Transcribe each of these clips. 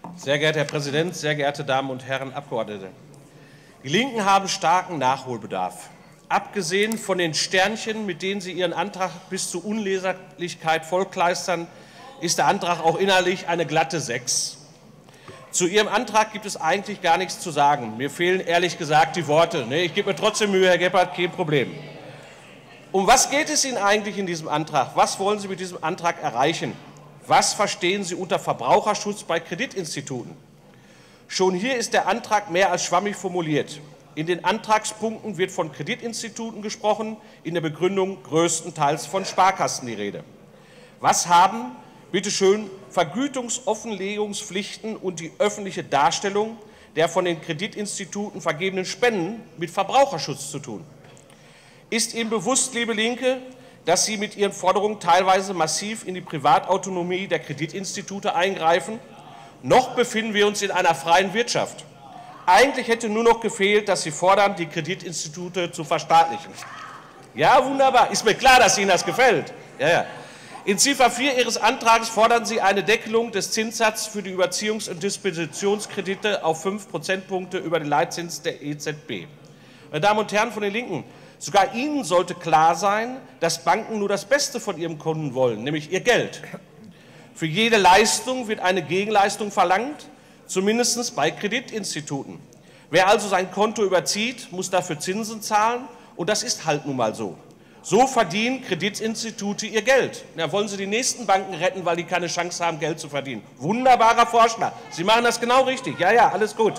Sehr geehrter Herr Präsident, sehr geehrte Damen und Herren Abgeordnete! Die Linken haben starken Nachholbedarf. Abgesehen von den Sternchen, mit denen sie ihren Antrag bis zur Unleserlichkeit vollkleistern, ist der Antrag auch inhaltlich eine glatte 6. Zu Ihrem Antrag gibt es eigentlich gar nichts zu sagen. Mir fehlen ehrlich gesagt die Worte. Ich gebe mir trotzdem Mühe, Herr Gebhardt, kein Problem. Um was geht es Ihnen eigentlich in diesem Antrag? Was wollen Sie mit diesem Antrag erreichen? Was verstehen Sie unter Verbraucherschutz bei Kreditinstituten? Schon hier ist der Antrag mehr als schwammig formuliert. In den Antragspunkten wird von Kreditinstituten gesprochen, in der Begründung größtenteils von Sparkassen die Rede. Was haben, bitte schön, Vergütungsoffenlegungspflichten und die öffentliche Darstellung der von den Kreditinstituten vergebenen Spenden mit Verbraucherschutz zu tun? Ist Ihnen bewusst, liebe Linke, dass Sie mit Ihren Forderungen teilweise massiv in die Privatautonomie der Kreditinstitute eingreifen? Noch befinden wir uns in einer freien Wirtschaft. Eigentlich hätte nur noch gefehlt, dass Sie fordern, die Kreditinstitute zu verstaatlichen. Ja, wunderbar. Ist mir klar, dass Ihnen das gefällt. Ja. In Ziffer 4 Ihres Antrags fordern Sie eine Deckelung des Zinssatzes für die Überziehungs- und Dispositionskredite auf 5 Prozentpunkte über den Leitzins der EZB. Meine Damen und Herren von den Linken, sogar Ihnen sollte klar sein, dass Banken nur das Beste von ihrem Kunden wollen, nämlich ihr Geld. Für jede Leistung wird eine Gegenleistung verlangt, zumindest bei Kreditinstituten. Wer also sein Konto überzieht, muss dafür Zinsen zahlen, und das ist halt nun mal so. So verdienen Kreditinstitute ihr Geld. Ja, wollen Sie die nächsten Banken retten, weil die keine Chance haben, Geld zu verdienen? Wunderbarer Vorschlag. Sie machen das genau richtig. Ja, alles gut.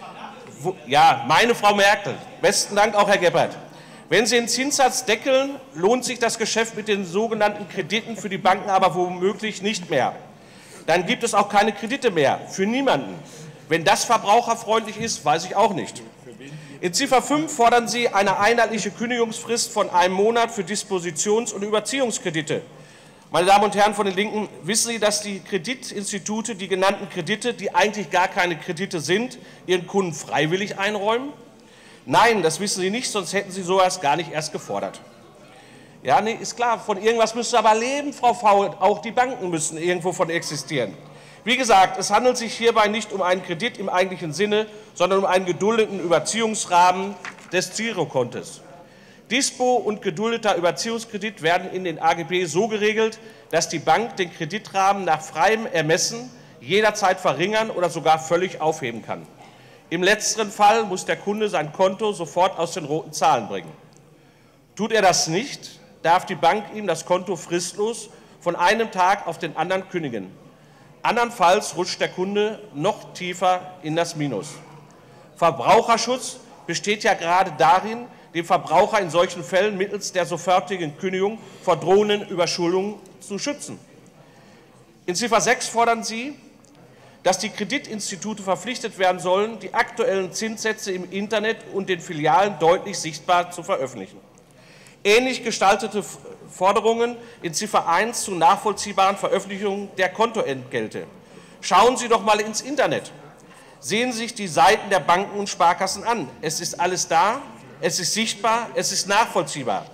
Ja, meine Frau Merkel. Besten Dank auch, Herr Gebhardt. Wenn Sie den Zinssatz deckeln, lohnt sich das Geschäft mit den sogenannten Krediten für die Banken aber womöglich nicht mehr. Dann gibt es auch keine Kredite mehr, für niemanden. Wenn das verbraucherfreundlich ist, weiß ich auch nicht. In Ziffer 5 fordern Sie eine einheitliche Kündigungsfrist von 1 Monat für Dispositions- und Überziehungskredite. Meine Damen und Herren von den Linken, wissen Sie, dass die Kreditinstitute die genannten Kredite, die eigentlich gar keine Kredite sind, ihren Kunden freiwillig einräumen? Nein, das wissen Sie nicht, sonst hätten Sie sowas gar nicht erst gefordert. Ja, nee, ist klar, von irgendwas müssen Sie aber leben, Frau Faul. Auch die Banken müssen irgendwo von existieren. Wie gesagt, es handelt sich hierbei nicht um einen Kredit im eigentlichen Sinne, sondern um einen geduldeten Überziehungsrahmen des Girokontos. Dispo und geduldeter Überziehungskredit werden in den AGB so geregelt, dass die Bank den Kreditrahmen nach freiem Ermessen jederzeit verringern oder sogar völlig aufheben kann. Im letzteren Fall muss der Kunde sein Konto sofort aus den roten Zahlen bringen. Tut er das nicht, darf die Bank ihm das Konto fristlos von einem Tag auf den anderen kündigen. Andernfalls rutscht der Kunde noch tiefer in das Minus. Verbraucherschutz besteht ja gerade darin, den Verbraucher in solchen Fällen mittels der sofortigen Kündigung vor drohenden Überschuldungen zu schützen. In Ziffer 6 fordern Sie, dass die Kreditinstitute verpflichtet werden sollen, die aktuellen Zinssätze im Internet und den Filialen deutlich sichtbar zu veröffentlichen. Ähnlich gestaltete Forderungen in Ziffer 1 zu nachvollziehbaren Veröffentlichungen der Kontoentgelte. Schauen Sie doch mal ins Internet. Sehen Sie sich die Seiten der Banken und Sparkassen an. Es ist alles da, es ist sichtbar, es ist nachvollziehbar.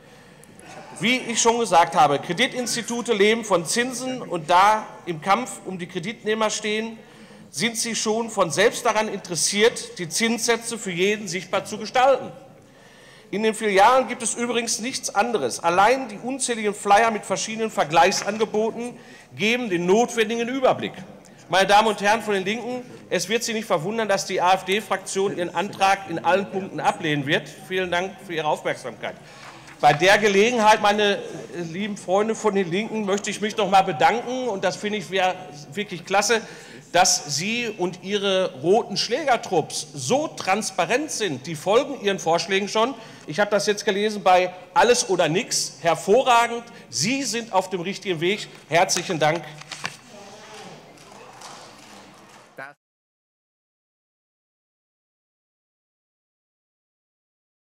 Wie ich schon gesagt habe, Kreditinstitute leben von Zinsen, und da im Kampf um die Kreditnehmer stehen, sind sie schon von selbst daran interessiert, die Zinssätze für jeden sichtbar zu gestalten. In den Filialen gibt es übrigens nichts anderes. Allein die unzähligen Flyer mit verschiedenen Vergleichsangeboten geben den notwendigen Überblick. Meine Damen und Herren von den Linken, es wird Sie nicht verwundern, dass die AfD-Fraktion Ihren Antrag in allen Punkten ablehnen wird. Vielen Dank für Ihre Aufmerksamkeit. Bei der Gelegenheit, meine lieben Freunde von den Linken, möchte ich mich noch mal bedanken, und das finde ich wirklich klasse, dass Sie und Ihre roten Schlägertrupps so transparent sind. Die folgen Ihren Vorschlägen schon. Ich habe das jetzt gelesen bei Alles oder Nix. Hervorragend. Sie sind auf dem richtigen Weg. Herzlichen Dank